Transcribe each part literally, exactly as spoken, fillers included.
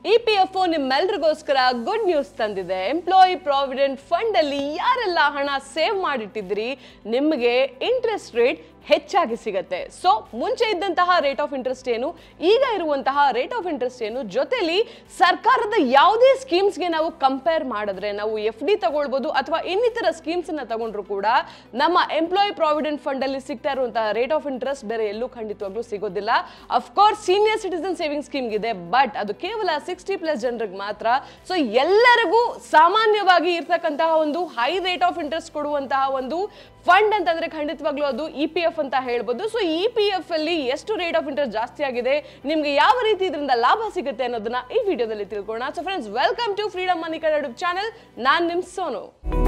EPFO ನಿಮ್ಮೆಲ್ಲರಿಗೋಸ್ಕರ good news ತಂದಿದೆ. Employee provident fund ಅಲ್ಲಿ ಯಾರೆಲ್ಲ ಹಣ ಸೇವ್ ಮಾಡಿಟ್ಟಿದ್ರಿ ನಿಮಗೆ ಇಂಟ್ರೆಸ್ಟ್ ರೇಟ್ ಹೆಚ್ಚಾಗಿ ಸಿಗುತ್ತೆ. ಸೊ ಮುಂಚೆ ಇದ್ದಂತಹ ರೇಟ್ ಆಫ್ ಇಂಟ್ರೆಸ್ಟ್ ಏನು, ಈಗ ಇರುವಂತಹ ರೇಟ್ ಆಫ್ ಇಂಟ್ರೆಸ್ಟ್ ಏನು, ಜೊತೆಲಿ ಸರ್ಕಾರದ ಯಾವುದೇ ಸ್ಕೀಮ್ಸ್ಗೆ ನಾವು ಕಂಪೇರ್ ಮಾಡಿದ್ರೆ ನಾವು ಎಫ್ ಡಿ ತಗೊಳ್ಬಹುದು ಅಥವಾ ಇನ್ನಿತರ ಸ್ಕೀಮ್ಸ್ ಅನ್ನ ತಗೊಂಡ್ರು ಕೂಡ ನಮ್ಮ ಎಂಪ್ಲಾಯಿ ಪ್ರಾವಿಡೆಂಟ್ ಫಂಡ್ ಅಲ್ಲಿ ಸಿಗ್ತಾ ಇರುವಂತಹ ರೇಟ್ ಆಫ್ ಇಂಟ್ರೆಸ್ಟ್ ಬೇರೆ ಎಲ್ಲೂ ಖಂಡಿತವಾಗ್ಲೂ ಸಿಗೋದಿಲ್ಲ. Of course senior citizen saving scheme ಇದೆ, ಬಟ್ ಅದು ಕೇವಲ ಸಿಕ್ಸ್ಟಿ ಪ್ಲಸ್ ಜನರಿಗೆ ಮಾತ್ರ. ಸೊ ಎಲ್ಲರಿಗೂ ಸಾಮಾನ್ಯವಾಗಿ ಇರ್ತಕ್ಕಂತಹ ಒಂದು ಹೈ ರೇಟ್ ಆಫ್ ಇಂಟ್ರೆಸ್ಟ್ ಕೊಡುವಂತಹ ಒಂದು ಫಂಡ್ ಅಂತಂದ್ರೆ ಖಂಡಿತವಾಗ್ಲೂ ಅದು ಇ ಪಿ ಎಫ್ ಅಂತ ಹೇಳ್ಬೋದು. ಸೊ ಇ ಪಿ ಎಫ್ ಅಲ್ಲಿ ಎಷ್ಟು ರೇಟ್ ಆಫ್ ಇಂಟ್ರೆಸ್ಟ್ ಜಾಸ್ತಿ ಆಗಿದೆ, ನಿಮ್ಗೆ ಯಾವ ರೀತಿ ಇದರಿಂದ ಲಾಭ ಸಿಗುತ್ತೆ ಅನ್ನೋದನ್ನ ಈ ವಿಡಿಯೋದಲ್ಲಿ ತಿಳ್ಕೊಳ್ಳೋಣ. So friends, welcome to freedom money Kannada YouTube channel. ನಾನ್ ನಿಮ್ ಸೋನು.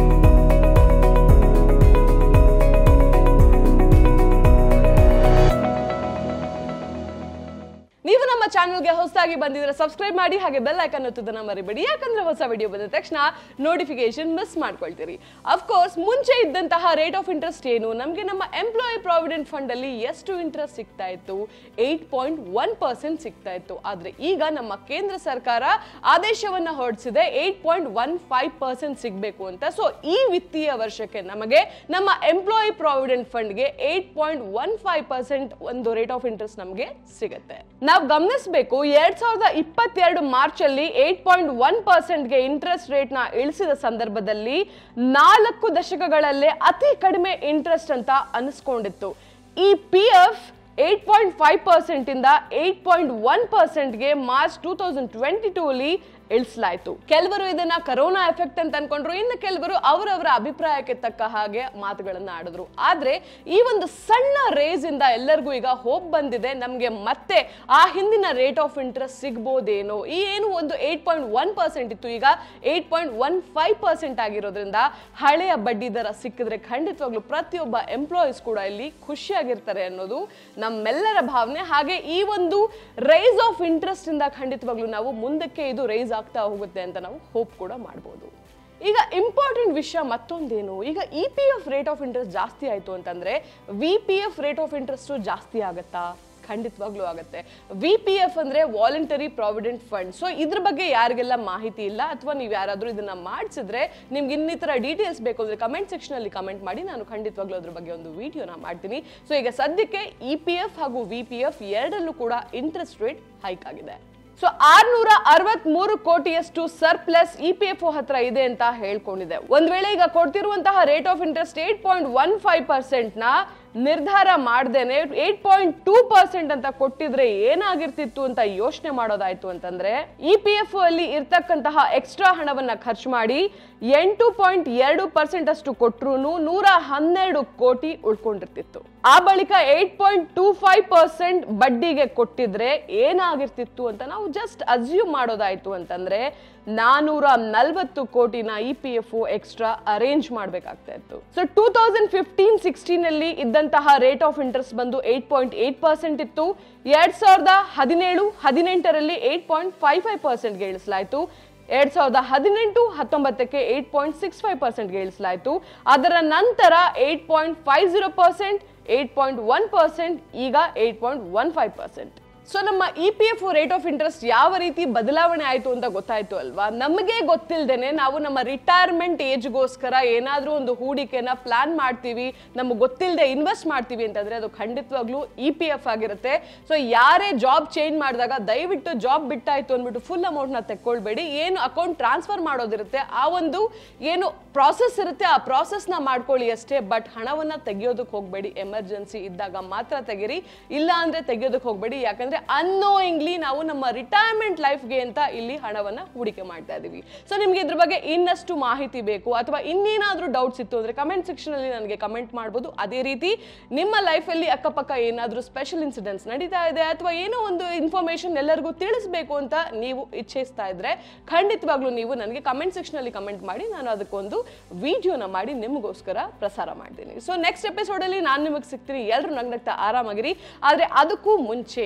ನೀವು ನಮ್ಮ ಚಾನೆಲ್ಗೆ ಹೊಸದಾಗಿ ಬಂದಿದ್ರೆ ಸಬ್ಸ್ಕ್ರೈಬ್ ಮಾಡಿ, ಹಾಗೆ ಬೆಲ್ ಐಕಾನ್ ಒತ್ತೋದನ್ನ ಮರಿಬೇಡಿ, ಯಾಕಂದ್ರೆ ಹೊಸ ವಿಡಿಯೋ ಬಂದ ತಕ್ಷಣ ನೋಟಿಫಿಕೇಶನ್ ಮಿಸ್ ಮಾಡ್ಕೊಳ್ತೀರಿ. ಅಫ್ಕೋರ್ಸ್ ಮುಂಚೆ ಇದ್ದಂತಹ ರೇಟ್ ಆಫ್ ಇಂಟ್ರೆಸ್ಟ್ ಏನು, ನಮಗೆ ನಮ್ಮ ಎಂಪ್ಲಾಯಿ ಪ್ರಾವಿಡೆಂಟ್ ಫಂಡ್ ಅಲ್ಲಿ ಎಷ್ಟು ಇಂಟ್ರೆಸ್ಟ್ ಸಿಗ್ತಾ ಇತ್ತು, ಏಟ್ ಪಾಯಿಂಟ್ ಒನ್ ಪರ್ಸೆಂಟ್ ಸಿಗ್ತಾ ಇತ್ತು. ಆದ್ರೆ ಈಗ ನಮ್ಮ ಕೇಂದ್ರ ಸರ್ಕಾರ ಆದೇಶವನ್ನ ಹೊರಡಿಸಿದೆ eight point one five percent ಸಿಗ್ಬೇಕು ಅಂತ. ಸೊ ಈ ವಿತ್ತೀಯ ವರ್ಷಕ್ಕೆ ನಮಗೆ ನಮ್ಮ ಎಂಪ್ಲಾಯಿ ಪ್ರಾವಿಡೆಂಟ್ ಫಂಡ್ಗೆ eight point one five percent ಒಂದು ರೇಟ್ ಆಫ್ ಇಂಟ್ರೆಸ್ಟ್ ನಮಗೆ ಸಿಗುತ್ತೆ. ನಾವು ಗಮನಿಸಬೇಕು, ಎರಡ್ ಸಾವಿರದ ಇಪ್ಪತ್ತೆರಡು ಮಾರ್ಚ್ ಅಲ್ಲಿ ಏಟ್ ಪಾಯಿಂಟ್ ಒನ್ ಪರ್ಸೆಂಟ್ ಗೆ ಇಂಟ್ರೆಸ್ಟ್ ರೇಟ್ ನ ಇಳಿಸಿದ ಸಂದರ್ಭದಲ್ಲಿ ನಾಲ್ಕು ದಶಕಗಳಲ್ಲೇ ಅತಿ ಕಡಿಮೆ ಇಂಟ್ರೆಸ್ಟ್ ಅಂತ ಅನಿಸ್ಕೊಂಡಿತ್ತು. ಈ P F eight point five percent ಇಂದ ಏಟ್ ಪಾಯಿಂಟ್ ಒನ್ ಪರ್ಸೆಂಟ್ ಗೆ March two thousand twenty two ಅಲ್ಲಿ ಇಳಿಸಲಾಯ್ತು. ಕೆಲವರು ಇದನ್ನ ಕರೋನಾ ಎಫೆಕ್ಟ್ ಅಂತ ಅನ್ಕೊಂಡ್ರು, ಇನ್ನು ಕೆಲವರು ಅವರವರ ಅಭಿಪ್ರಾಯಕ್ಕೆ ತಕ್ಕ ಹಾಗೆ ಮಾತುಗಳನ್ನ ಆಡಿದ್ರು. ಆದ್ರೆ ಈ ಒಂದು ಸಣ್ಣ ರೇಸ್ ಇಂದ ಎಲ್ಲರಿಗೂ ಈಗ ಹೋಪ್ ಬಂದಿದೆ, ನಮ್ಗೆ ಮತ್ತೆ ಆ ಹಿಂದಿನ ರೇಟ್ ಆಫ್ ಇಂಟ್ರೆಸ್ಟ್ ಸಿಗ್ಬೋದೇನೋ. ಈ ಏನು ಒಂದು ಏಟ್ ಪಾಯಿಂಟ್ ಒನ್ ಪರ್ಸೆಂಟ್ ಇತ್ತು, ಈಗ eight point one five percent ಆಗಿರೋದ್ರಿಂದ ಹಳೆಯ ಬಡ್ಡಿ ದರ ಸಿಕ್ಕಿದ್ರೆ ಖಂಡಿತವಾಗ್ಲೂ ಪ್ರತಿಯೊಬ್ಬ ಎಂಪ್ಲಾಯೀಸ್ ಕೂಡ ಇಲ್ಲಿ ಖುಷಿಯಾಗಿರ್ತಾರೆ ಅನ್ನೋದು ನಮ್ಮೆಲ್ಲರ ಭಾವನೆ. ಹಾಗೆ ಈ ಒಂದು ರೈಸ್ ಆಫ್ ಇಂಟ್ರೆಸ್ಟ್ ಇಂದ ಖಂಡಿತವಾಗ್ಲೂ ನಾವು ಮುಂದಕ್ಕೆ ಇದು ರೈಸ್ ಆಗ್ತಾ ಹೋಗುತ್ತೆ ಅಂತ ನಾವು ಹೋಪ್ ಕೂಡ ಮಾಡಬಹುದು. ಈಗ ಇಂಪಾರ್ಟೆಂಟ್ ವಿಷಯ ಮತ್ತೊಂದೇನು, ಈಗ E P F rate of interest ಜಾಸ್ತಿ ಆಯ್ತು ಅಂತಂದ್ರೆ V P F rate of interest ಜಾಸ್ತಿ ಆಗತ್ತಾ? ಖಂಡಿತವಾಗ್ಲೂ ಆಗುತ್ತೆ. ವಿ ಪಿ ಎಫ್ ಅಂದ್ರೆ ವಾಲಂಟರಿ ಪ್ರಾವಿಡೆಂಟ್ ಫಂಡ್. ಸೊ ಇದ್ರ ಬಗ್ಗೆ ಯಾರಿಗೆಲ್ಲ ಮಾಹಿತಿ ಇಲ್ಲ ಅಥವಾ ನೀವು ಯಾರಾದ್ರೂ ಇದನ್ನ ಮಾಡಿಸಿದ್ರೆ ನಿಮ್ಗೆ ಇನ್ನಿತರ ಡೀಟೇಲ್ಸ್ ಬೇಕು ಅಂದ್ರೆ ಕಮೆಂಟ್ ಸೆಕ್ಷನ್ ಅಲ್ಲಿ ಕಮೆಂಟ್ ಮಾಡಿ, ನಾನು ಖಂಡಿತವಾಗ್ಲೂ ಅದ್ರ ಬಗ್ಗೆ ಒಂದು ವಿಡಿಯೋನ ಮಾಡ್ತೀನಿ. ಸೊ ಈಗ ಸದ್ಯಕ್ಕೆ ಇ ಪಿ ಎಫ್ ಹಾಗೂ ವಿ ಪಿ ಎಫ್ ಎರಡರಲ್ಲೂ ಕೂಡ ಇಂಟ್ರೆಸ್ಟ್ ರೇಟ್ ಹೈಕ್ ಆಗಿದೆ. ಸೊ ಆರ್ನೂರ ಅರವತ್ತ್ ಮೂರು ಕೋಟಿಯಷ್ಟು ಸರ್ಪ್ಲಸ್ ಇ ಪಿ ಎಫ್ ಹತ್ರ ಇದೆ ಅಂತ ಹೇಳ್ಕೊಂಡಿದೆ. ಒಂದ್ ವೇಳೆ ಈಗ ಕೊಡ್ತಿರುವಂತಹ rate of interest eight point one five percent ನ ನಿರ್ಧಾರ ಮಾಡ್ದೇನೆ ಏಟ್ ಪಾಯಿಂಟ್ ಟೂ ಪರ್ಸೆಂಟ್ ಅಂತ ಕೊಟ್ಟಿದ್ರೆ ಏನಾಗಿರ್ತಿತ್ತು ಅಂತ ಯೋಚನೆ ಮಾಡೋದಾಯ್ತು ಅಂತಂದ್ರೆ ಇ ಪಿ ಎಫ್ ಅಲ್ಲಿ ಇರ್ತಕ್ಕಂತಹ ಎಕ್ಸ್ಟ್ರಾ ಹಣವನ್ನ ಖರ್ಚು ಮಾಡಿ ಎಂಟು ಪಾಯಿಂಟ್ ಎರಡು ಪರ್ಸೆಂಟ್ ಅಷ್ಟು ಕೊಟ್ರು ನೂರ ಹನ್ನೆರಡು ಕೋಟಿ ಉಳ್ಕೊಂಡಿರ್ತಿತ್ತು. ಆ ಬಳಿಕ eight point two five percent ಬಡ್ಡಿಗೆ ಕೊಟ್ಟಿದ್ರೆ ಏನಾಗಿರ್ತಿತ್ತು ಅಂತ ನಾವು ಜಸ್ಟ್ ಅಸ್ಯೂಮ್ ಮಾಡೋದಾಯ್ತು ಅಂತಂದ್ರೆ ನಾನೂರ ನಲ್ವತ್ತು ಕೋಟಿನ E P F extra arrange ಮಾಡ್ಬೇಕಾಗ್ತಾ ಇತ್ತು. So two thousand fifteen sixteen ಅಲ್ಲಿ ಇದ್ದಂತಹ ರೇಟ್ ಆಫ್ ಇಂಟ್ರೆಸ್ಟ್ ಬಂದು ಏಟ್ ಪಾಯಿಂಟ್ ಏಟ್ ಪರ್ಸೆಂಟ್ ಇತ್ತು. ಎರಡ್ ಸಾವಿರದ ಹದಿನೇಳು ಹದಿನೆಂಟರಲ್ಲಿ ಏಟ್ ಪಾಯಿಂಟ್ ಫೈವ್ ಫೈವ್ ಪರ್ಸೆಂಟ್ಗೆ ಇಳಿಸಲಾಯ್ತು. ಎರಡ್ ಸಾವಿರದ ಹದಿನೆಂಟು ಹತ್ತೊಂಬತ್ತಕ್ಕೆ ಏಟ್ ಪಾಯಿಂಟ್ ಸಿಕ್ಸ್ ಫೈವ್ ಪರ್ಸೆಂಟ್ಗೆ ಇಳಿಸಲಾಯ್ತು. ಅದರ ನಂತರ eight point five zero percent, eight point one percent, ಈಗ eight point one five percent. So ನಮ್ಮ E P F rate of interest ಯಾವ ರೀತಿ ಬದಲಾವಣೆ ಆಯ್ತು ಅಂತ ಗೊತ್ತಾಯ್ತು ಅಲ್ವಾ? ನಮಗೆ ಗೊತ್ತಿಲ್ಲದೇನೆ ನಾವು ನಮ್ಮ ರಿಟೈರ್ಮೆಂಟ್ ಏಜ್ಗೋಸ್ಕರ ಏನಾದ್ರೂ ಒಂದು ಹೂಡಿಕೆನ ಪ್ಲಾನ್ ಮಾಡ್ತೀವಿ, ನಮ್ಗೆ ಗೊತ್ತಿಲ್ಲದೆ ಇನ್ವೆಸ್ಟ್ ಮಾಡ್ತೀವಿ ಅಂತಂದ್ರೆ ಅದು ಖಂಡಿತವಾಗ್ಲೂ ಇ ಪಿ ಎಫ್ ಆಗಿರುತ್ತೆ. ಸೊ ಯಾರೇ ಜಾಬ್ ಚೇಂಜ್ ಮಾಡಿದಾಗ ದಯವಿಟ್ಟು ಜಾಬ್ ಬಿಟ್ಟಾಯ್ತು ಅಂದ್ಬಿಟ್ಟು ಫುಲ್ ಅಮೌಂಟ್ ನ ತೆಕ್ಕೊಳ್ಬೇಡಿ. ಏನು ಅಕೌಂಟ್ ಟ್ರಾನ್ಸ್ಫರ್ ಮಾಡೋದಿರುತ್ತೆ ಆ ಒಂದು ಏನು ಪ್ರಾಸೆಸ್ ಇರುತ್ತೆ ಆ ಪ್ರಾಸೆಸ್ ನ ಮಾಡ್ಕೊಳ್ಳಿ ಅಷ್ಟೇ, ಬಟ್ ಹಣವನ್ನ ತೆಗಿಯೋದಕ್ಕೆ ಹೋಗ್ಬೇಡಿ. ಎಮರ್ಜೆನ್ಸಿ ಇದ್ದಾಗ ಮಾತ್ರ ತೆಗೀರಿ, ಇಲ್ಲ ಅಂದ್ರೆ ತೆಗಿಯೋದಕ್ಕೆ ಹೋಗ್ಬೇಡಿ. ಯಾಕಂದ್ರೆ ಅನ್ನೋಯಿಂಗ್ಲಿ ನಾವು ನಮ್ಮ ರಿಟೈರ್ಮೆಂಟ್ ಲೈಫ್ಗೆ ಅಂತ ಇಲ್ಲಿ ಹಣವನ್ನ ಹೂಡಿಕೆ ಮಾಡ್ತಾ ಇದೀವಿ. ಸೊ ನಿಮ್ಗೆ ಇದ್ರ ಬಗ್ಗೆ ಇನ್ನಷ್ಟು ಮಾಹಿತಿ ಬೇಕು ಅಥವಾ ಇನ್ನೇನಾದ್ರೂ ಡೌಟ್ಸ್ ಇತ್ತು ಅಂದ್ರೆ ಕಮೆಂಟ್ ಸೆಕ್ಷನ್ ಅಲ್ಲಿ ನನಗೆ ಕಮೆಂಟ್ ಮಾಡಬಹುದು. ಅದೇ ರೀತಿ ನಿಮ್ಮ ಲೈಫ್ ಅಲ್ಲಿ ಅಕ್ಕಪಕ್ಕ ಏನಾದ್ರೂ ಸ್ಪೆಷಲ್ ಇನ್ಸಿಡೆಂಟ್ಸ್ ನಡೀತಾ ಇದೆ ಅಥವಾ ಏನೋ ಒಂದು ಇನ್ಫಾರ್ಮೇಶನ್ ಎಲ್ಲರಿಗೂ ತಿಳಿಸಬೇಕು ಅಂತ ನೀವು ಇಚ್ಛಿಸ್ತಾ ಇದ್ರೆ ಖಂಡಿತವಾಗ್ಲೂ ನೀವು ನನಗೆ ಕಮೆಂಟ್ ಸೆಕ್ಷನ್ ಅಲ್ಲಿ ಕಮೆಂಟ್ ಮಾಡಿ, ನಾನು ಅದಕ್ಕೊಂದು ವಿಡಿಯೋನ ಮಾಡಿ ನಿಮಗೋಸ್ಕರ ಪ್ರಸಾರ ಮಾಡ್ತೀನಿ. ಸೊ ನೆಕ್ಸ್ಟ್ ಎಪಿಸೋಡ್ ಅಲ್ಲಿ ನಾನು ನಿಮಗೆ ಸಿಗ್ತೀನಿ. ಎಲ್ಲರೂ ನಗ್ನಗ್ತಾ ಆರಾಮಾಗಿರಿ. ಆದ್ರೆ ಅದಕ್ಕೂ ಮುಂಚೆ ನೀವಿನ್ನೂ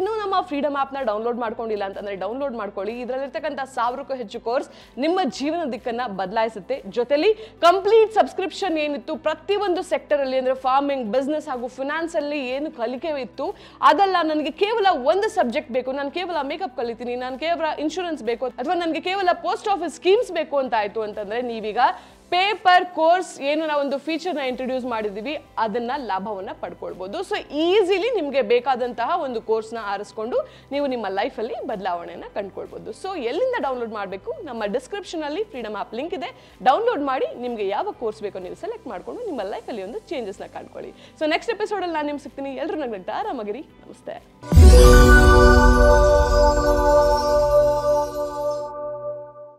ಇನ್ನೂ ನಮ್ಮ ಫ್ರೀಡಮ್ ಆ್ಯಪ್ನ ಡೌನ್ಲೋಡ್ ಮಾಡ್ಕೊಂಡಿಲ್ಲ ಅಂತಂದರೆ ಡೌನ್ಲೋಡ್ ಮಾಡ್ಕೊಳ್ಳಿ. ಇದರಲ್ಲಿರ್ತಕ್ಕಂಥ ಸಾವಿರಕ್ಕೂ ಹೆಚ್ಚು ಕೋರ್ಸ್ ನಿಮ್ಮ ಜೀವನ ದಿಕ್ಕನ್ನು ಬದಲಾಯಿಸುತ್ತೆ. ಜೊತೆಲಿ ಕಂಪ್ಲೀಟ್ ಸಬ್ಸ್ಕ್ರಿಪ್ಷನ್ ಏನಿತ್ತು ಪ್ರತಿಯೊಂದು ಸೆಕ್ಟರಲ್ಲಿ ಅಂದರೆ ಫಾರ್ಮಿಂಗ್, ಬಿಸ್ನೆಸ್ ಹಾಗೂ ಫಿನಾನ್ಸಲ್ಲಿ ಏನು ಕಲಿಕೆ ಇತ್ತು ಅದಲ್ಲ, ನನಗೆ ಕೇವಲ ಒಂದು ಸಬ್ಜೆಕ್ಟ್ ಬೇಕು, ನಾನು ಕೇವಲ ಮೇಕಪ್ ಕಲಿತೀನಿ, ನಾನು ಕೇವಲ ಇನ್ಶೂರೆನ್ಸ್ ಬೇಕು ಅಥವಾ ನನಗೆ ಕೇವಲ ಪೋಸ್ಟ್ ಆಫೀಸ್ ಸ್ಕೀಮ್ಸ್ ಬೇಕು ಅಂತ ಆಯಿತು ಅಂತಂದರೆ ನೀವೀಗ ಪೇಪರ್ ಕೋರ್ಸ್ ಏನು ನಾವು ಒಂದು ಫೀಚರ್ನ ಇಂಟ್ರೊಡ್ಯೂಸ್ ಮಾಡಿದ್ದೀವಿ ಅದನ್ನ ಲಾಭವನ್ನು ಪಡ್ಕೊಳ್ಬೋದು. ಸೊ ಈಸಿಲಿ ನಿಮಗೆ ಬೇಕಾದಂತಹ ಒಂದು ಕೋರ್ಸ್ನ ಆರಿಸ್ಕೊಂಡು ನೀವು ನಿಮ್ಮ ಲೈಫಲ್ಲಿ ಬದಲಾವಣೆಯನ್ನು ಕಂಡುಕೊಳ್ಬೋದು. ಸೊ ಎಲ್ಲಿಂದ ಡೌನ್ಲೋಡ್ ಮಾಡಬೇಕು? ನಮ್ಮ ಡಿಸ್ಕ್ರಿಪ್ಷನಲ್ಲಿ ಫ್ರೀಡಮ್ ಆ್ಯಪ್ ಲಿಂಕ್ ಇದೆ, ಡೌನ್ಲೋಡ್ ಮಾಡಿ ನಿಮಗೆ ಯಾವ ಕೋರ್ಸ್ ಬೇಕೋ ನೀವು ಸೆಲೆಕ್ಟ್ ಮಾಡಿಕೊಂಡು ನಿಮ್ಮ ಲೈಫಲ್ಲಿ ಒಂದು ಚೇಂಜಸ್ನ ಕಂಡುಕೊಳ್ಳಿ. ಸೊ ನೆಕ್ಸ್ಟ್ ಎಪಿಸೋಡಲ್ಲಿ ನಾನು ನಿಮ್ಗೆ ಸಿಗ್ತೀನಿ. ಎಲ್ಲರೂ ನಗ್ನಗ್ತಾ ಆರಾಮಾಗಿರಿ. ನಮಸ್ತೆ.